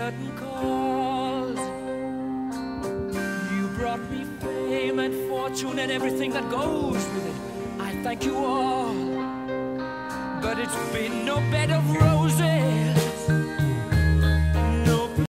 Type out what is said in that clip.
curtain calls. You brought me fame and fortune and everything that goes with it. I thank you all, but it's been no bed of roses.